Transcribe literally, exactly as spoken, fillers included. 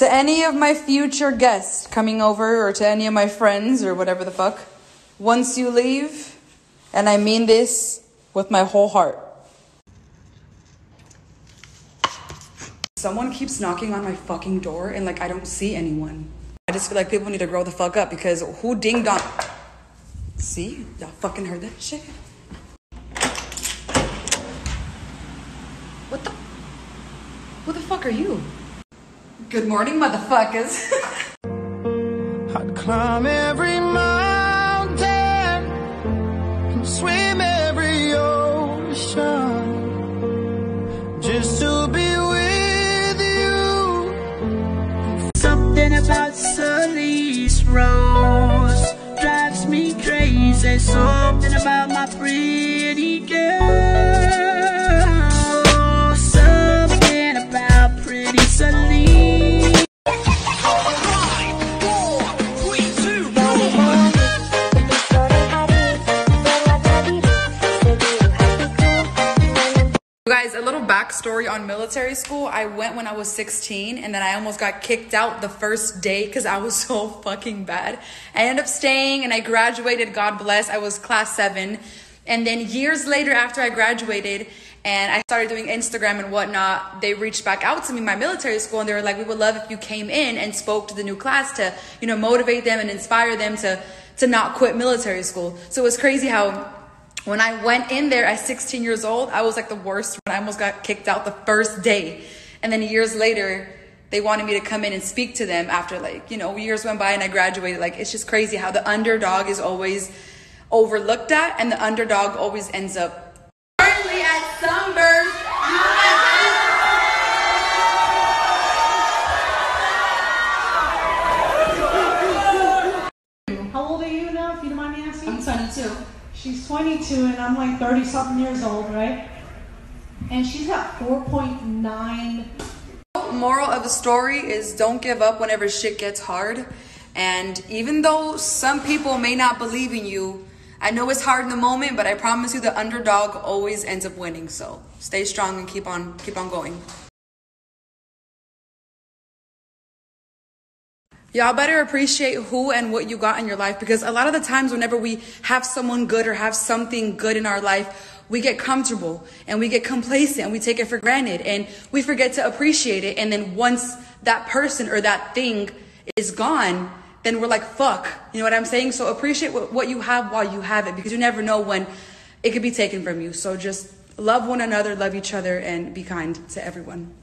To any of my future guests coming over, or to any of my friends, or whatever the fuck, once you leave, and I mean this with my whole heart. Someone keeps knocking on my fucking door and like I don't see anyone. I just feel like people need to grow the fuck up, because who ding dong? See? Y'all fucking heard that shit? What the? Who the fuck are you? Good morning, motherfuckers. I'd climb every mountain and swim every ocean just to be with you. Something about Salice Rose drives me crazy. Something about my pretty girl. Something about pretty Salice. Guys, a little backstory on military school. I went when I was sixteen, and then I almost got kicked out the first day because I was so fucking bad. I ended up staying and I graduated, God bless. I was class seven. And then years later, after I graduated and I started doing Instagram and whatnot, they reached back out to me, my military school, and they were like, we would love if you came in and spoke to the new class to, you know, motivate them and inspire them to, to not quit military school. So it was crazy how when I went in there at sixteen years old, I was like the worst. I almost got kicked out the first day. And then years later, they wanted me to come in and speak to them after, like, you know, years went by and I graduated. Like, it's just crazy how the underdog is always overlooked at, and the underdog always ends up currently at Sunburst. How old are you now, if you don't mind me asking? I'm twenty-two. She's twenty-two and I'm like thirty something years old, right? And she's got four point nine. Moral of the story is don't give up whenever shit gets hard. And even though some people may not believe in you, I know it's hard in the moment, but I promise you the underdog always ends up winning. So stay strong and keep on keep on going. Y'all better appreciate who and what you got in your life, because a lot of the times whenever we have someone good or have something good in our life, we get comfortable and we get complacent and we take it for granted and we forget to appreciate it. And then once that person or that thing is gone, then we're like, fuck, you know what I'm saying? So appreciate what, what you have while you have it, because you never know when it could be taken from you. So just love one another, love each other, and be kind to everyone.